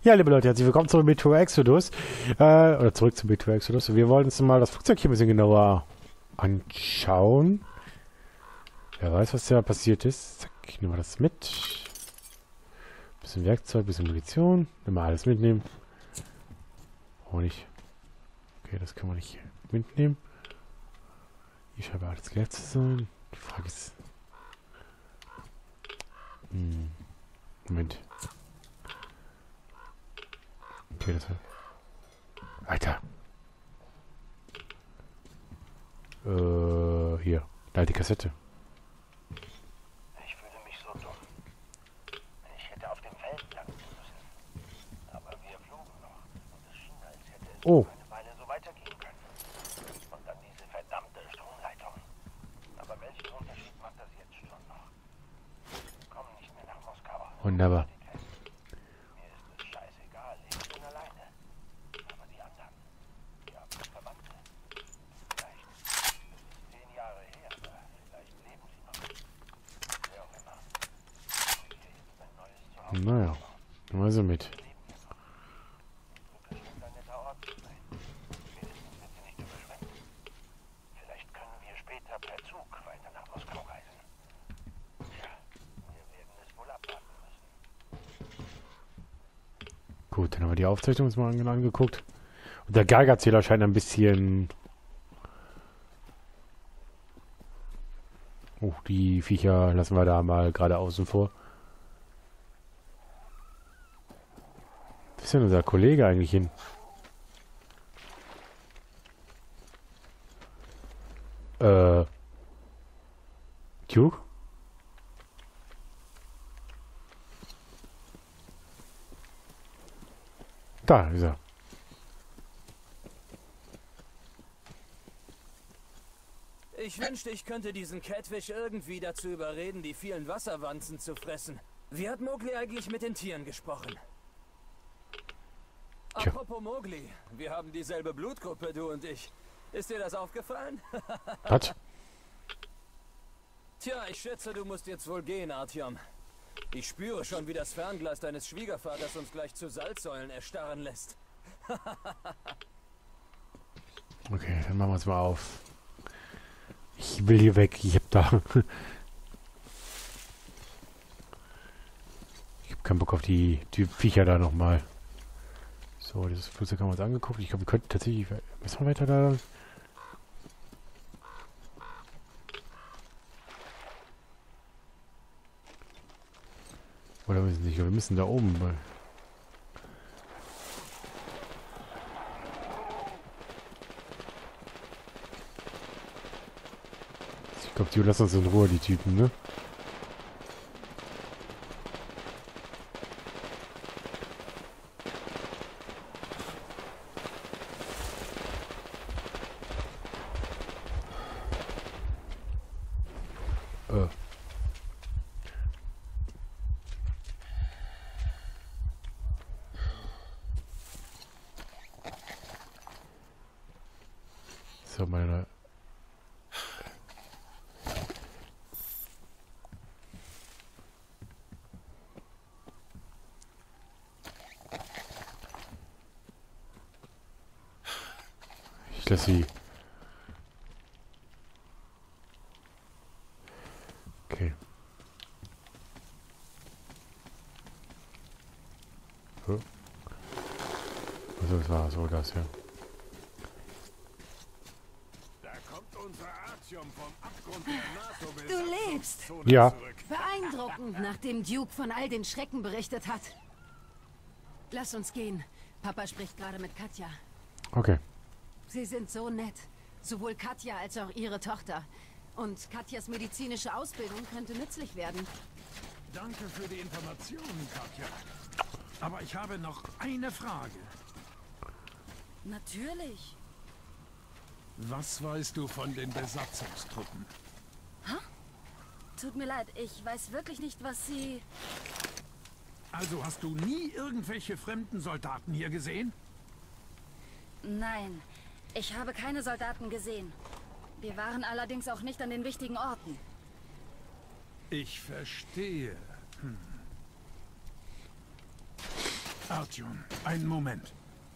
Ja, liebe Leute, herzlich willkommen zurück mit Metro Exodus. Oder zurück zu Metro Exodus. Wir wollen uns mal das Flugzeug hier ein bisschen genauer anschauen. Wer weiß, was da passiert ist. Zack, nehmen wir das mit. Bisschen Werkzeug, bisschen Munition. Nehmen wir alles mitnehmen. Oh, nicht. Okay, das können wir nicht mitnehmen. Hier scheint alles leer zu sein. Die Frage ist... Moment. Okay, das war... Alter. Hier. Da die Kassette. Ich fühle mich so dumm. Ich hätte auf dem Feld landen müssen. Aber wir flogen noch. Und es schien, als hätte es Oh. eine Weile so weitergehen können. Und dann diese verdammte Stromleitung. Aber welchen Unterschied macht das jetzt schon noch? Wir kommen nicht mehr nach Moskau. Wunderbar. Mir ist es scheißegal. Ich bin alleine. Aber die anderen, die haben Verwandte. Vielleicht ist es 10 Jahre her, aber vielleicht leben sie noch. Wer auch immer. Hier ist mein neues Zuhause. Naja. Nehmen wir so mit. Leben hier noch. Glück scheint ein netter Ort zu sein. Wenigstens wird sie nicht überschwemmt. Vielleicht können wir später per Zug weiter nach Moskau reisen. Tja, wir werden es wohl abwarten müssen. Gut, dann haben wir die Aufzeichnung uns mal angeguckt. Und der Geigerzähler scheint ein bisschen... Oh, die Viecher lassen wir da mal gerade außen vor. Wo ist denn unser Kollege eigentlich hin? Duke? Da ist er. Ich wünschte, ich könnte diesen Catfish irgendwie dazu überreden, die vielen Wasserwanzen zu fressen. Wie hat Mowgli eigentlich mit den Tieren gesprochen? Tja. Apropos Mowgli, wir haben dieselbe Blutgruppe, du und ich. Ist dir das aufgefallen? Was? Tja, ich schätze, du musst jetzt wohl gehen, Artyom. Ich spüre schon, wie das Fernglas deines Schwiegervaters uns gleich zu Salzsäulen erstarren lässt. Okay, dann machen wir es mal auf. Ich will hier weg. Ich hab da... Ich hab keinen Bock auf die Viecher da nochmal. So, dieses Flugzeug haben wir uns angeguckt. Ich glaube, wir könnten tatsächlich... Müssen wir weiter da... Oder müssen nicht? Wir müssen da oben. Ich glaube, die lassen uns in Ruhe, die Typen, ne? So, meine... Ich lasse sie... Okay. Oh. Also, das war so das, ja. Da kommt unser Artyom vom Abgrund der NATO. Du lebst! Ja. Beeindruckend, nachdem Duke von all den Schrecken berichtet hat. Lass uns gehen. Papa spricht gerade mit Katja. Okay. Sie sind so nett. Sowohl Katja als auch ihre Tochter. Und Katjas medizinische Ausbildung könnte nützlich werden. Danke für die Informationen, Katja. Aber ich habe noch eine Frage. Natürlich. Was weißt du von den Besatzungstruppen? Tut mir leid, ich weiß wirklich nicht, was Sie... Also hast du nie irgendwelche fremden Soldaten hier gesehen? Nein, ich habe keine Soldaten gesehen. Wir waren allerdings auch nicht an den wichtigen Orten. Ich verstehe. Artyom, einen Moment.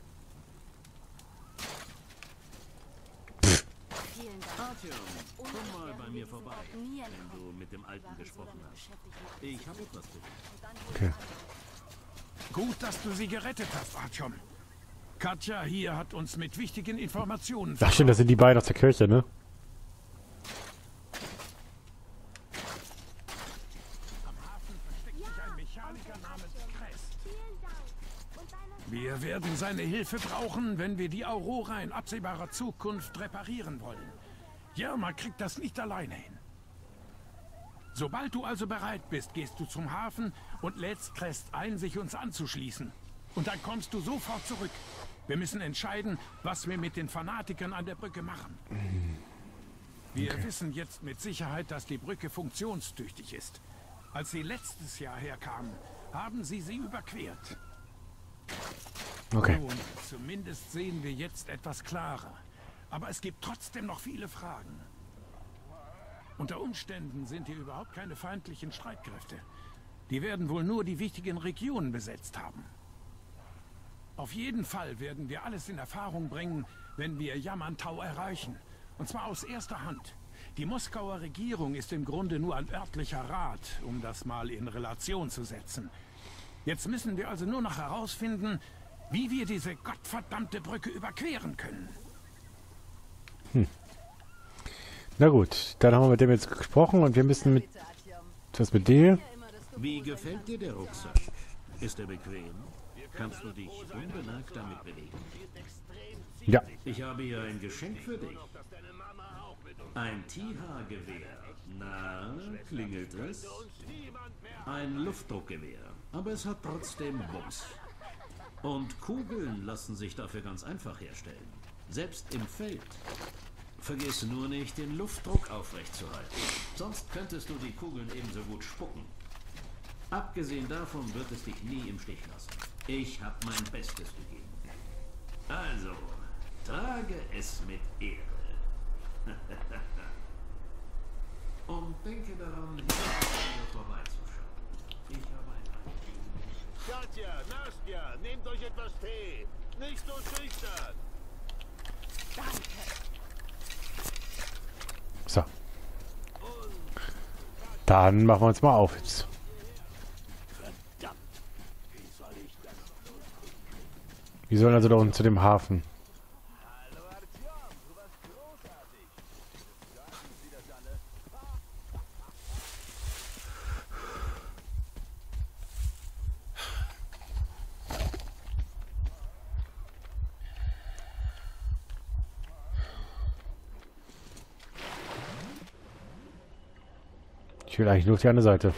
Vielen Dank. Artyom, komm mal bei mir vorbei, wenn du mit dem Alten gesprochen hast. Ich habe etwas für dich. Okay. Gut, dass du sie gerettet hast, Artyom. Katja hier hat uns mit wichtigen Informationen Ach stimmt, das sind die beiden aus der Kirche, ne? Am Hafen versteckt sich ein Mechaniker namens Kress. Wir werden seine Hilfe brauchen, wenn wir die Aurora in absehbarer Zukunft reparieren wollen. Jerma kriegt das nicht alleine hin. Sobald du also bereit bist, gehst du zum Hafen und lädst Kress ein, sich uns anzuschließen. Und dann kommst du sofort zurück. Wir müssen entscheiden, was wir mit den Fanatikern an der Brücke machen. Wir wissen jetzt mit Sicherheit, dass die Brücke funktionstüchtig ist. Als sie letztes Jahr herkamen, haben sie überquert. Okay. Nun, zumindest sehen wir jetzt etwas klarer. Aber es gibt trotzdem noch viele Fragen. Unter Umständen sind hier überhaupt keine feindlichen Streitkräfte. Die werden wohl nur die wichtigen Regionen besetzt haben. Auf jeden Fall werden wir alles in Erfahrung bringen, wenn wir Yamantau erreichen. Und zwar aus erster Hand. Die Moskauer Regierung ist im Grunde nur ein örtlicher Rat, um das mal in Relation zu setzen. Jetzt müssen wir also nur noch herausfinden, wie wir diese gottverdammte Brücke überqueren können. Na gut, dann haben wir mit dem jetzt gesprochen und wir müssen mit... Was mit dir? Wie gefällt dir der Rucksack? Ist er bequem? Kannst du dich unbemerkt damit bewegen? Ja. Ich habe hier ein Geschenk für dich. Ein TH-Gewehr. Na, klingelt es? Ein Luftdruckgewehr. Aber es hat trotzdem Bums. Und Kugeln lassen sich dafür ganz einfach herstellen. Selbst im Feld. Vergiss nur nicht, den Luftdruck aufrechtzuerhalten. Sonst könntest du die Kugeln ebenso gut spucken. Abgesehen davon wird es dich nie im Stich lassen. Ich habe mein Bestes gegeben. Also, trage es mit Ehre. Und denke daran, hier vorbeizuschauen. Ich habe ein Anliegen. Katja, Nastja, nehmt euch etwas Tee. Nicht so schüchtern. So. Dann machen wir uns mal auf jetzt. Wir sollen also da unten zu dem Hafen. Hallo Artyom, du warst großartig. Sagen Sie das alle? Ich will eigentlich nur auf die andere Seite.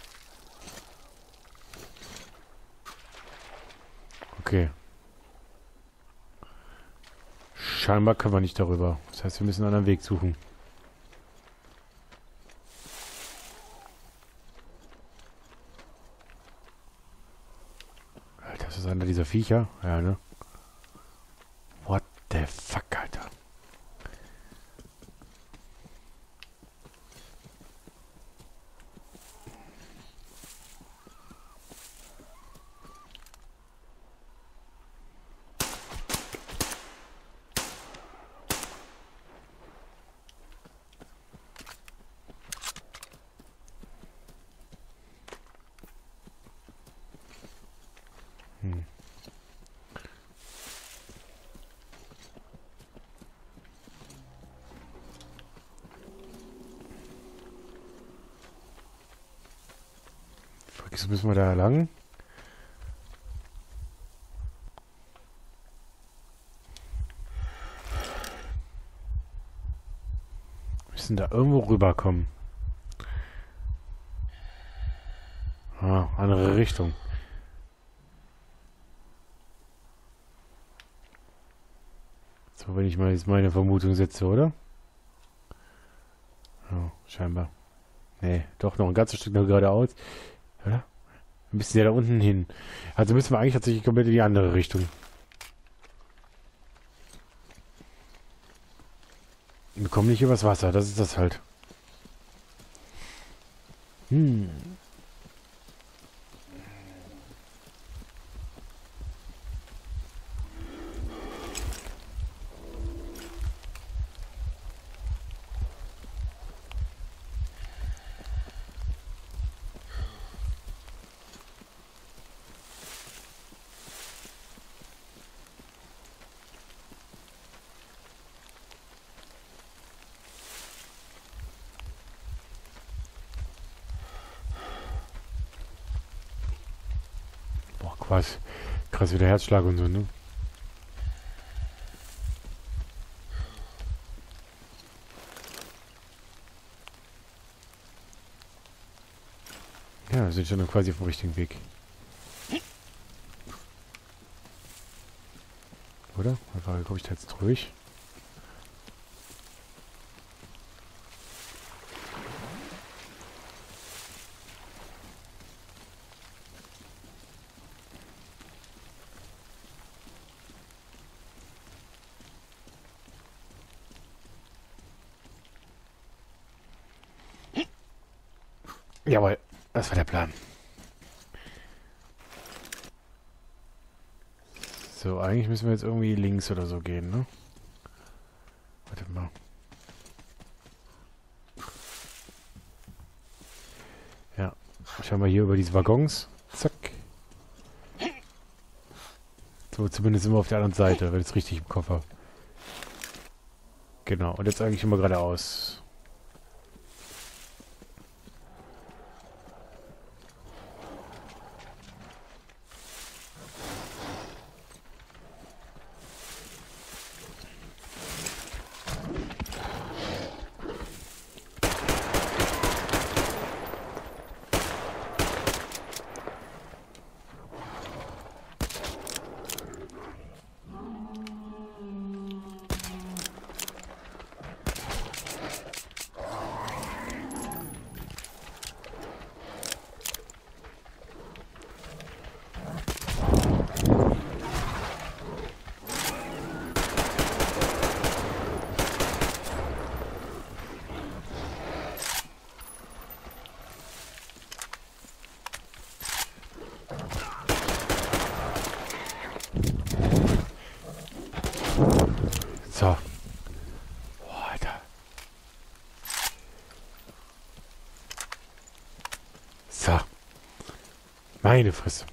Okay. Scheinbar können wir nicht darüber. Das heißt, wir müssen einen anderen Weg suchen. Alter, ist das einer dieser Viecher? Ja, ne? What the fuck, Alter? Jetzt müssen wir da lang. Wir müssen da irgendwo rüberkommen. Ah, andere Richtung. So, wenn ich mal jetzt meine Vermutung setze, oder? Oh, scheinbar. Nee, doch noch ein ganzes Stück noch geradeaus. Oder? Ein bisschen ja da unten hin. Also müssen wir eigentlich tatsächlich komplett in die andere Richtung. Wir kommen nicht übers Wasser, das ist das halt. krass. Krass wie der Herzschlag und so, ne? Ja, wir sind schon quasi auf dem richtigen Weg. Oder? Einfach komme ich da jetzt durch. Jawohl, das war der Plan. So, eigentlich müssen wir jetzt irgendwie links oder so gehen, ne? Warte mal. Ja, schauen wir hier über diese Waggons. Zack. So, zumindest immer auf der anderen Seite, wenn es richtig im Koffer. Genau, und jetzt eigentlich immer geradeaus. So. Boah, Alter. So. Meine Fresse.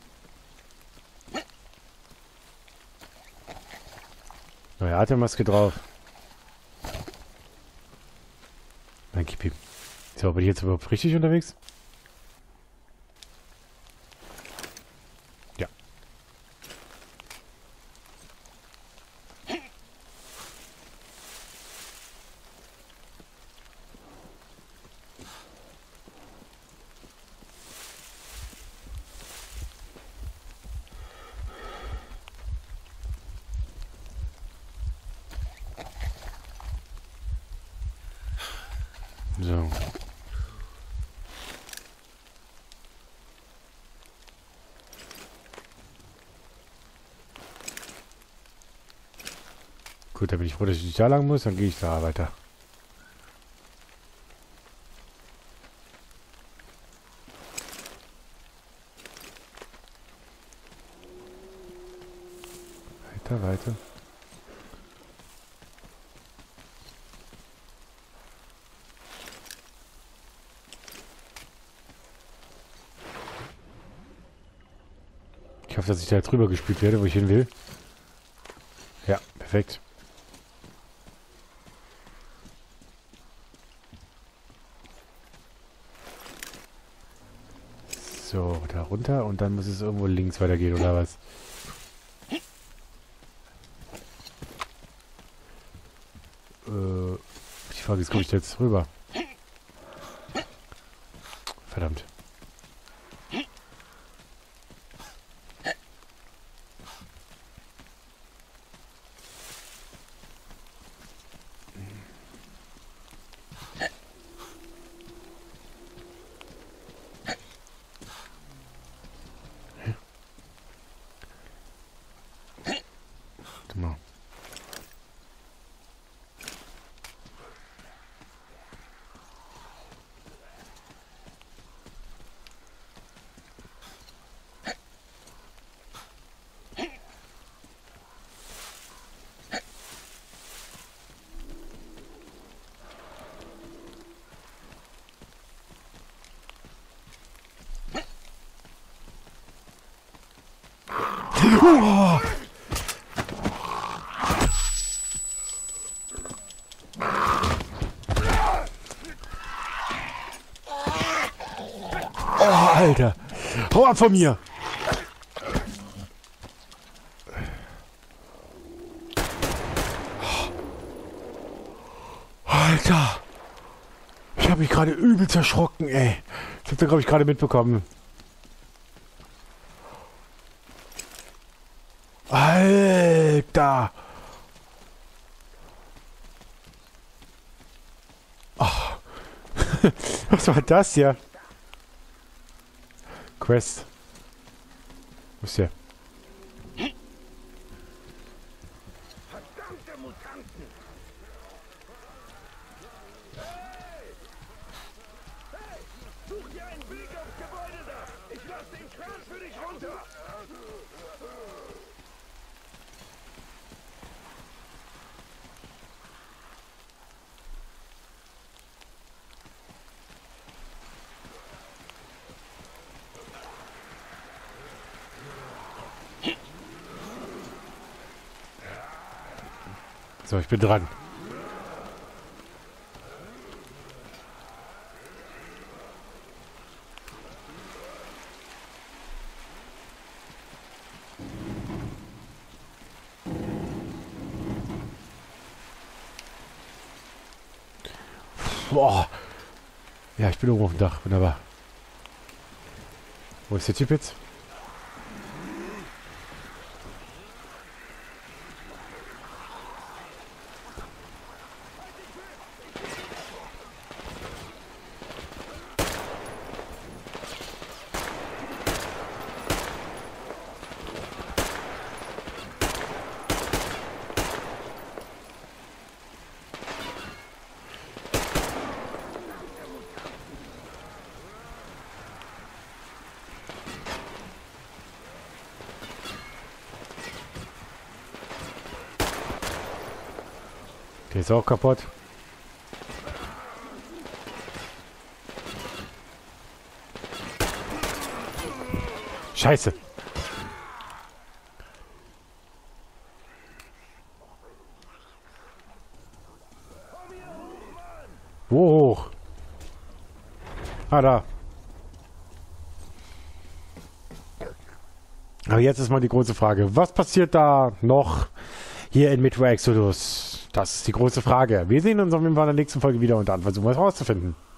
Neue Atemmaske drauf. Dann gib ihm. So, bin ich jetzt überhaupt richtig unterwegs? Ja. So. Gut, dann bin ich froh, dass ich nicht da lang muss, dann gehe ich da weiter. Weiter, weiter. Ich hoffe, dass ich da drüber gespielt werde, wo ich hin will. Ja, perfekt. So, da runter und dann muss es irgendwo links weitergehen, oder was? Die Frage ist, komme ich da jetzt rüber? Verdammt. Genau. Oh! Oh, Alter. Hau ab von mir. Alter! Ich habe mich gerade übel erschrocken, ey. Das habt ihr, glaube ich, gerade mitbekommen. Alter! Oh. Was war das hier? Quest. Wo ist der? Verdammte Mutanten! Hey! Such dir einen Weg aufs Gebäude da! Ich lass den Kran für dich runter! So, ich bin dran. Boah. Ja, ich bin oben auf dem Dach. Wunderbar. Wo ist der Typ jetzt? Der ist auch kaputt. Scheiße. Wo hoch? Ah, da. Aber jetzt ist mal die große Frage. Was passiert da noch hier in Metro Exodus? Das ist die große Frage. Wir sehen uns auf jeden Fall in der nächsten Folge wieder und dann versuchen wir es rauszufinden.